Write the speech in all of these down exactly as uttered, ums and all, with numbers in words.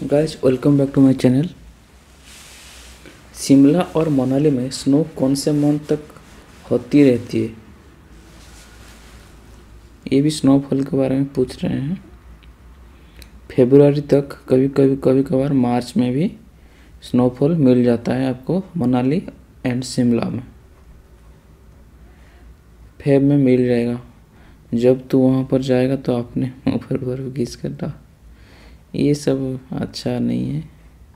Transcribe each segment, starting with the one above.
Guys, welcome back to my channel. Shimla और मनाली में snow कौन से मंथ तक होती रहती है, ये भी स्नोफॉल के बारे में पूछ रहे हैं। फरवरी तक, कभी कभी कभी कभार मार्च में भी स्नोफॉल मिल जाता है आपको मनाली एंड शिमला में। फेब में मिल जाएगा। जब तू वहाँ पर जाएगा तो आपने मुँह पर बर्फ घिस कर डाल, ये सब अच्छा नहीं है।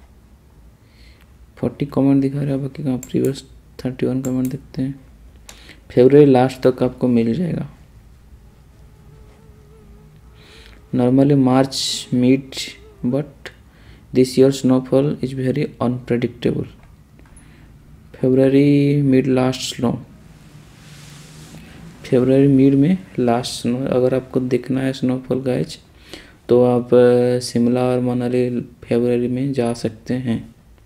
फोर्टी कमेंट दिखा रहा है, बाकी कहाँ प्रीवियस थर्टी वन कमेंट दिखते हैं। फरवरी लास्ट तक आपको मिल जाएगा। Normally March mid, but this year snowfall is very unpredictable. फरवरी मिड लास्ट स्नो, फरवरी मिड में लास्ट स्नो। अगर आपको देखना है स्नोफॉल गाइज, तो आप शिमला और मनाली फरवरी में जा सकते हैं।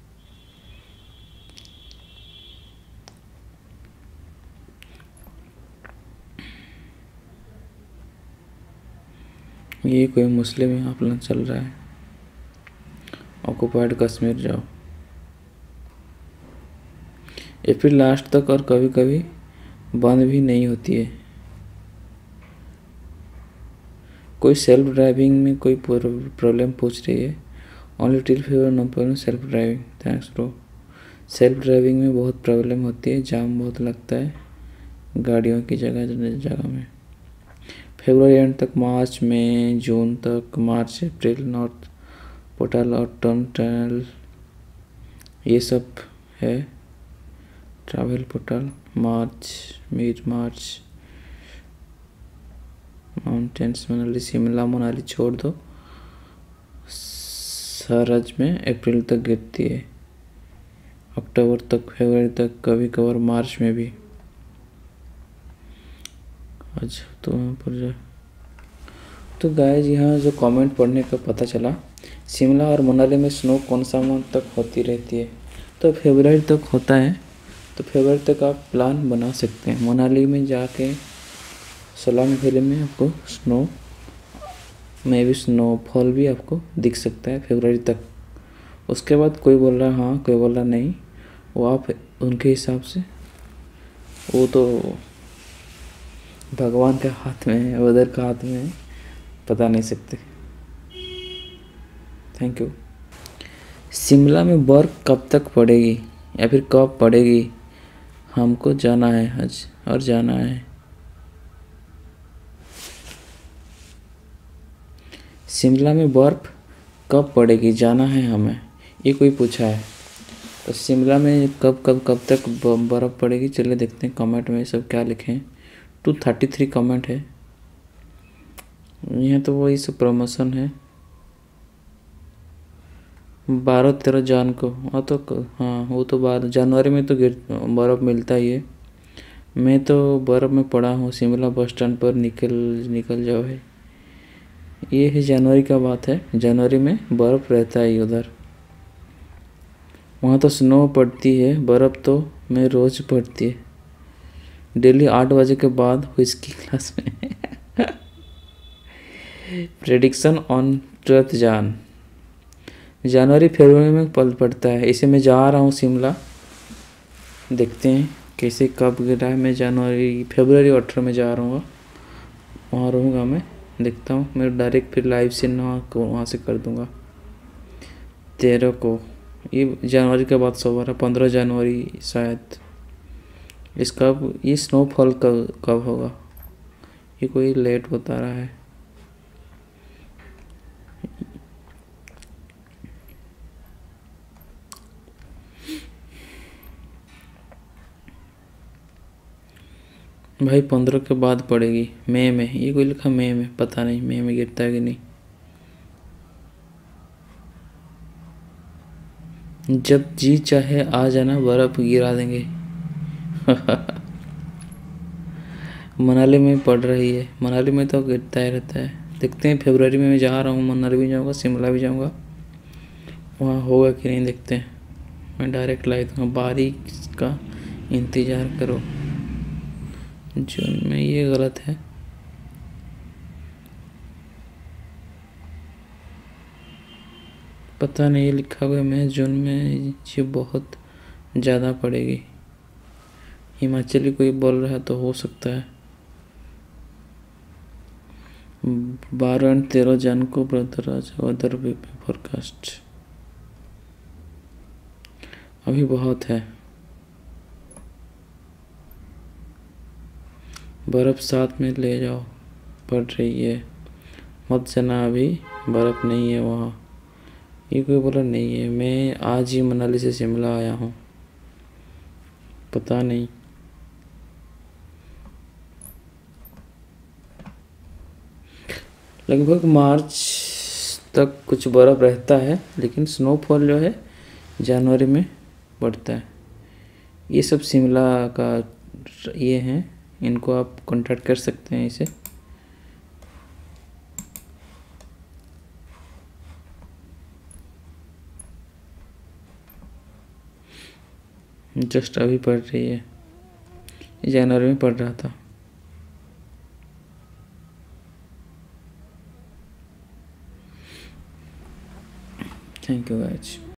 ये कोई मुस्लिम यहाँ प्लान चल रहा है। ऑक्युपाइड कश्मीर जाओ अप्रैल लास्ट तक, और कभी कभी बंद भी नहीं होती है। कोई सेल्फ ड्राइविंग में कोई प्रॉब्लम पूछ रही है। Only till favour no problem self driving, thanks bro. Self driving में बहुत प्रॉब्लम होती है, जाम बहुत लगता है गाड़ियों की जगह जगह में। फरवरी एंड तक, मार्च में, जून तक, मार्च अप्रैल नॉर्थ पोर्टल और टर्न टनल, ये सब है travel portal. March, mid March, mountains Manali Shimla Manali छोड़ दो, सरज में अप्रैल तक गिरती है, अक्टूबर तक, फरवरी तक, कभी कभार मार्च में भी। अच्छा, तो वहाँ पर जा तो गाइज, यहाँ जो कमेंट पढ़ने का पता चला, शिमला और मनाली में स्नो कौन सा मंथ तक होती रहती है, तो फरवरी तक होता है। तो फरवरी तक आप प्लान बना सकते हैं। मनाली में जाके सोलांग वैली में आपको स्नो में भी स्नोफॉल भी आपको दिख सकता है फरवरी तक। उसके बाद कोई बोल रहा हाँ, कोई बोल रहा नहीं, वो आप उनके हिसाब से, वो तो भगवान के हाथ में है, वेदर का हाथ में है, पता नहीं सकते। Thank you. शिमला में बर्फ़ कब तक पड़ेगी या फिर कब पड़ेगी, हमको जाना है आज और जाना है। शिमला में बर्फ़ कब पड़ेगी, जाना है हमें, ये कोई पूछा है। तो शिमला में कब कब कब तक बर्फ़ पड़ेगी, चलिए देखते हैं कमेंट में सब क्या लिखें। टू थर्टी थ्री कमेंट है यहाँ, तो वही सब प्रमोशन है। बारह तेरह जान को, हाँ तो हाँ, वो तो बारह जनवरी में तो गिर बर्फ़ मिलता ही है। मैं तो बर्फ़ में पड़ा हूँ शिमला बस स्टैंड पर, निकल निकल जाओ है। ये है जनवरी का बात है, जनवरी में बर्फ़ रहता है उधर। वहाँ तो स्नो पड़ती है, बर्फ़ तो मैं रोज़ पड़ती है, डेली आठ बजे के बाद इसकी क्लास में। प्रेडिक्शन ऑन ट्वेल्थ जान, जनवरी फरवरी में पल पड़ता है। इसे मैं जा रहा हूँ शिमला, देखते हैं कैसे कब गिरा है। मैं जनवरी फरवरी अठारह में जा रहा हूँ, वहाँ रहूँगा मैं, देखता हूँ। मैं डायरेक्ट फिर लाइव से ना को वहाँ से कर दूँगा तेरह को। ये जनवरी के बाद सोमवार, पंद्रह जनवरी शायद। इसका ये स्नोफॉल कब कब होगा, ये कोई लेट बता रहा है। भाई पंद्रह के बाद पड़ेगी, मई में, ये कोई लिखा मई में, पता नहीं मई में गिरता है कि नहीं। जब जी चाहे आ जाना, बर्फ़ गिरा देंगे। मनाली में पड़ रही है, मनाली में तो गिरता ही रहता है। देखते हैं फरवरी में मैं जा रहा हूँ, मनाली भी जाऊँगा, शिमला भी जाऊँगा, वहाँ होगा कि नहीं देखते हैं। मैं डायरेक्ट लाई दूँगा, बारिश का इंतज़ार करो। जून में, ये गलत है। पता नहीं लिखा हुआ मैं जून में ये बहुत ज़्यादा पड़ेगी। हिमाचली कोई बोल रहा है तो हो सकता है। बारह एंड तेरह जन को ब्रदराज वेदर फोरकास्ट अभी बहुत है। बर्फ़ साथ में ले जाओ, पड़ रही है, मत जाना, अभी बर्फ़ नहीं है वहाँ। ये कोई बोला नहीं है। मैं आज ही मनाली से शिमला आया हूँ, पता नहीं। लगभग मार्च तक कुछ बर्फ़ रहता है, लेकिन स्नोफॉल जो है जनवरी में बढ़ता है। ये सब शिमला का ये हैं, इनको आप कांटेक्ट कर सकते हैं इसे। जस्ट अभी पढ़ रही है, जनवरी में पढ़ रहा था। Thank you guys.